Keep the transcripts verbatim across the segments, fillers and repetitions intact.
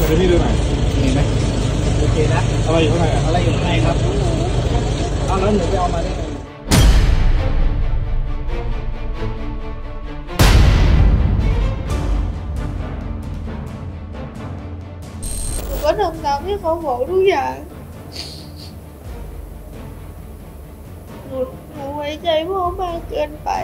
เดี๋ยวพี่ดูหน่อยเห็นไหมโอเคนะอะไรอยู่ข้างในอะอะไรอยู่ข้างในครับเอาแล้วหนูไปเอามาได้ไงหนูก็ทำตามที่เขาบอกทุกอย่างหนูหนูไว้ใจพ่อมากเกินไป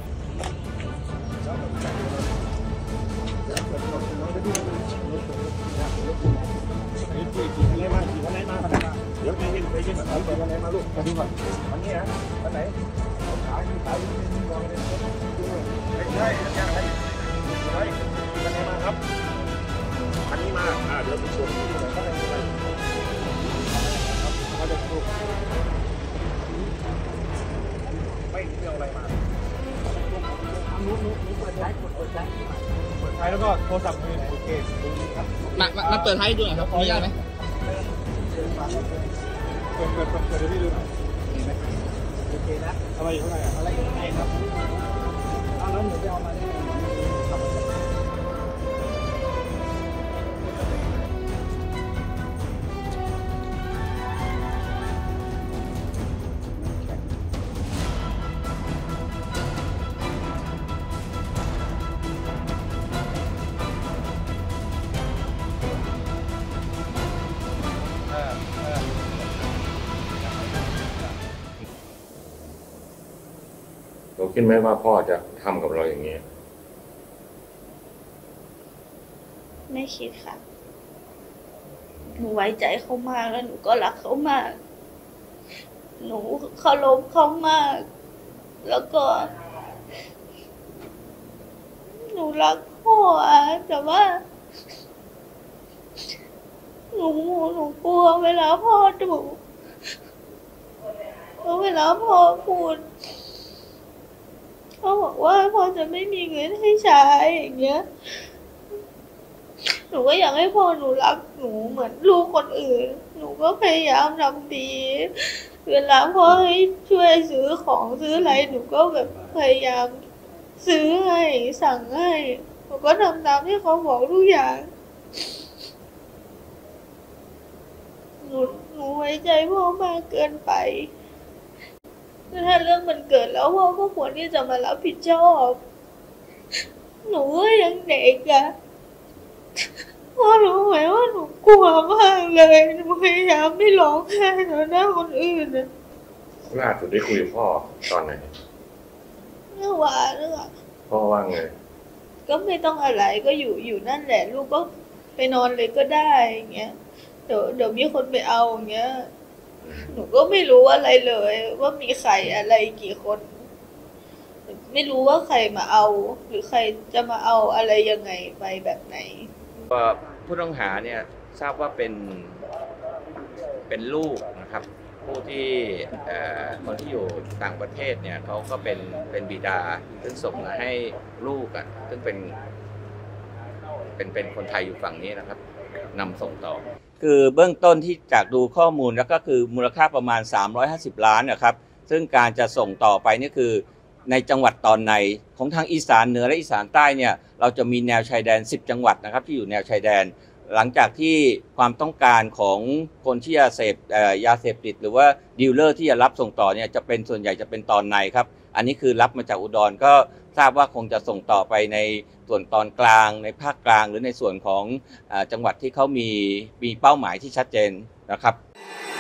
เดี๋ยวไปเห็นไปเห็นแบบนี้วันไหนมาลูกมาดูก่อนวันนี้นะวันไหนขายขายมองเลยไม่ใช่ยังไงใช่วันไหนมาครับอันนี้มาอ่าเดี๋ยวไปชมที่ไหนก็ได้ไปมาจะดูไม่เอาอะไรมานู้นนู้นเปิดท้ายเปิดท้ายเปิดท้ายแล้วก็โทรศัพท์มือโอเคมามาเปิดท้ายดูหน่อยครับขออนุญาตไหมเปิดเปิดเปิดเปิดให้พี่ดูหน่อยเห็นไหมโอเคนะอะไรอยู่ข้างในอะอะไรอยู่ข้างในครับเอาแล้วหนูไปเอามาได้ไงเราคิดไหมว่าพ่อจะทำกับเราอย่างนี้ไม่คิดค่ะหนูไว้ใจเขามากแล้วหนูก็รักเขามากหนูเคารพเขามากแล้วก็หนูรักพ่ออะแต่ว่าหนูหนูกลัวเวลาพ่อดุเพราะเวลาพ่อพูดเขาบอกว่าพ่อจะไม่มีเงินให้ใช้อย่างเงี้ยหนูก็อยากให้พ่อหนูรักหนูเหมือนลูกคนอื่นหนูก็พยายามทำดีเวลาพ่อให้ช่วยซื้อของซื้ออะไรหนูก็แบบพยายามซื้อให้สั่งให้หนูก็ทำตามที่เขาบอกทุกอย่างหนูหนูไว้ใจพ่อมากเกินไปถ้าเรื่องมันเกิดแล้วพ่อก็ควรที่จะมารับผิดชอบหนูก็ยังเด็กอะพ่อรู้ไหมว่าหนูกลัวมากเลยหนูพยายามไม่ร้องไห้ต่อหน้าคนอื่นนะล่าสุดได้คุยกับพ่อตอนไหนเมื่อวานนึกอะพ่อว่าไงก็ไม่ต้องอะไรก็อยู่อยู่นั่นแหละลูกก็ไปนอนเลยก็ได้อย่างเงี้ยเดี๋ยวเดี๋ยวมีคนไปเอาอย่างเงี้ยหนูก็ไม่รู้อะไรเลยว่ามีใครอะไรกี่คนไม่รู้ว่าใครมาเอาหรือใครจะมาเอาอะไรยังไงไปแบบไหนผู้ต้องหาเนี่ยทราบว่าเป็นเป็นลูกนะครับผู้ที่คนที่อยู่ต่างประเทศเนี่ยเขาก็เป็นเป็นบิดาซึ่งส่งมาให้ลูกอ่ะซึ่งเป็นเป็นเป็นคนไทยอยู่ฝั่งนี้นะครับนำส่งต่อคือเบื้องต้นที่จากดูข้อมูลแล้วก็คือมูลค่าประมาณสามร้อยห้าสิบล้านนะครับซึ่งการจะส่งต่อไปนี่คือในจังหวัดตอนในของทางอีสานเหนือและอีสานใต้เนี่ยเราจะมีแนวชายแดนสิบจังหวัดนะครับที่อยู่แนวชายแดนหลังจากที่ความต้องการของคนที่จะเสพยาเสพติดหรือว่าดีลเลอร์ที่จะรับส่งต่อเนี่ยจะเป็นส่วนใหญ่จะเป็นตอนในครับอันนี้คือรับมาจากอุดรก็ทราบว่าคงจะส่งต่อไปในส่วนตอนกลางในภาคกลางหรือในส่วนของจังหวัดที่เขามีมีเป้าหมายที่ชัดเจนนะครับ